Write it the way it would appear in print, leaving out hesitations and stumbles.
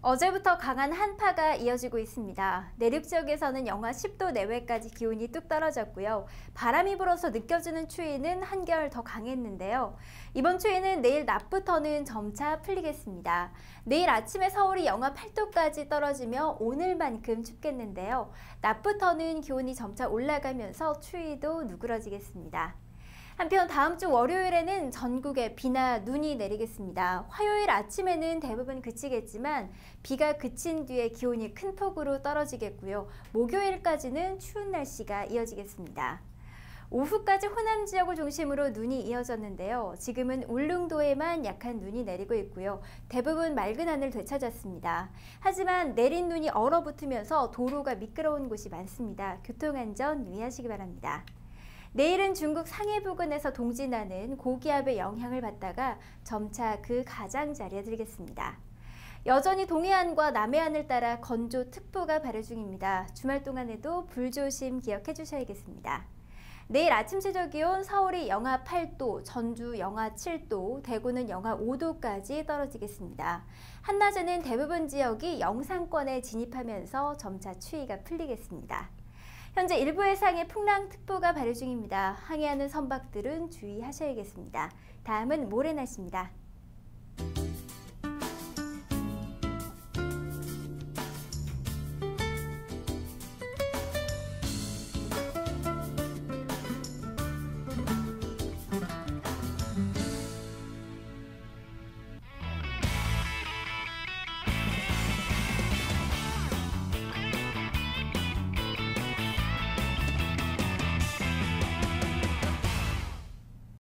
어제부터 강한 한파가 이어지고 있습니다. 내륙 지역에서는 영하 10도 내외까지 기온이 뚝 떨어졌고요. 바람이 불어서 느껴지는 추위는 한결 더 강했는데요. 이번 추위는 내일 낮부터는 점차 풀리겠습니다. 내일 아침에 서울이 영하 8도까지 떨어지며 오늘만큼 춥겠는데요. 낮부터는 기온이 점차 올라가면서 추위도 누그러지겠습니다. 한편 다음 주 월요일에는 전국에 비나 눈이 내리겠습니다. 화요일 아침에는 대부분 그치겠지만 비가 그친 뒤에 기온이 큰 폭으로 떨어지겠고요. 목요일까지는 추운 날씨가 이어지겠습니다. 오후까지 호남 지역을 중심으로 눈이 이어졌는데요. 지금은 울릉도에만 약한 눈이 내리고 있고요. 대부분 맑은 하늘 되찾았습니다. 하지만 내린 눈이 얼어붙으면서 도로가 미끄러운 곳이 많습니다. 교통안전 유의하시기 바랍니다. 내일은 중국 상해 부근에서 동진하는 고기압의 영향을 받다가 점차 그 가장자리에 들겠습니다. 여전히 동해안과 남해안을 따라 건조특보가 발효 중입니다. 주말 동안에도 불조심 기억해 주셔야겠습니다. 내일 아침 최저기온 서울이 영하 8도, 전주 영하 7도, 대구는 영하 5도까지 떨어지겠습니다. 한낮에는 대부분 지역이 영상권에 진입하면서 점차 추위가 풀리겠습니다. 현재 일부 해상에 풍랑특보가 발효 중입니다. 항해하는 선박들은 주의하셔야겠습니다. 다음은 모레 날씨입니다.